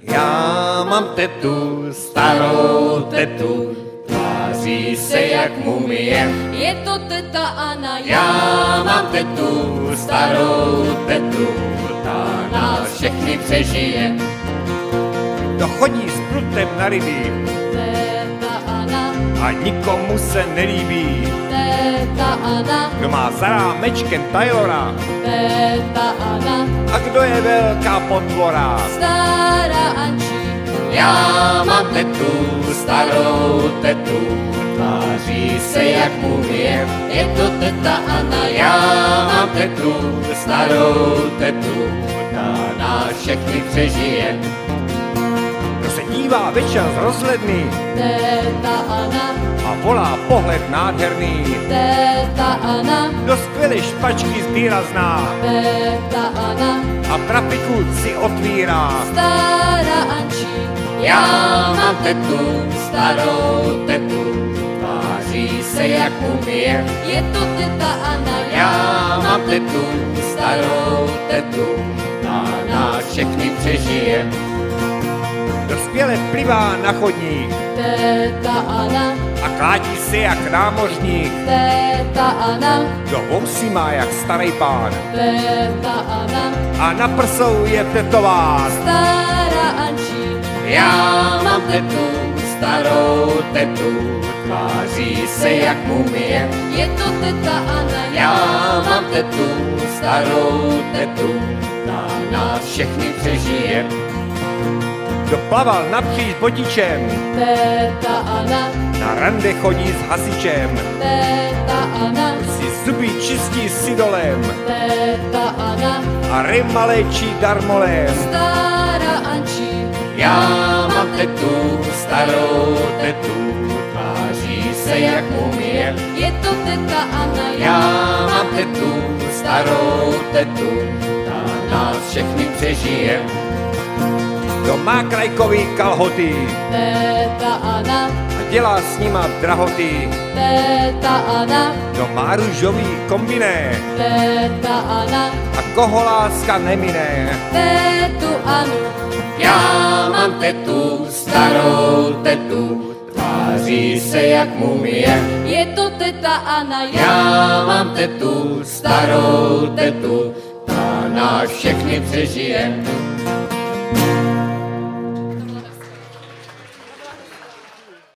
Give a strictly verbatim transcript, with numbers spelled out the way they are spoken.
Já mám tetu, starou tetu, tváří se jak mumie. Je to teta Anna, Já mám tetu, starou tetu, ta nás všechny přežije. Kdo chodí s prutem na ryby teta Anna, a nikomu se nelíbí. teta Anna, Kdo má za rámečkem Taylora teta Anna, a kdo je velká potvora. stará Ančí. Já mám tetu, starou tetu, tváří se jak mumie. Je to teta Anna, Já mám tetu, starou tetu, ta nás všechny přežije. Kdo se dívá večer z rozhledny teta Anna, a volá pohled nádherný, teta Anna, do skvělé špačky sbírá zná teta Anna, a trafiku si otvírá. stará Ančí. Já mám tetu, starou tetu, tváří se jak mumie. Je to teta Anna, Já mám tetu, starou tetu, ta nás všechny přežije. Kdo skvěle plivá na chodník teta Anna, a klátí se jak námořník, teta Anna, kdo vousy má jak starý pán teta Anna, a na prsou je tetován. stará Ančí. Já mám tetu, starou tetu, tváří se jak mumie. Je to teta Anna, Já mám tetu, starou tetu, ta nás všechny přežije. Kdo plaval napříč bodičem, teta Anna, na rande chodí s hasičem, teta Anna, si zuby čistí s idolem teta Anna, a rejma léčí darmolem. stará Ančí. Já mám tetu, starou tetu, tváří se jak mumie. Je to teta Anna, Já mám tetu, starou tetu, ta nás všechny přežije. Kdo má krajkový kalhoty teta Anna, a dělá s nima drahoty, teta Anna, kdo má růžový kombiné teta Anna, a koho láska nemine. tetu Anu. Já mám tetu, starou tetu, tváří se jak mumie. Je to teta Anna, Já mám tetu, starou tetu, ta nás všechny přežije.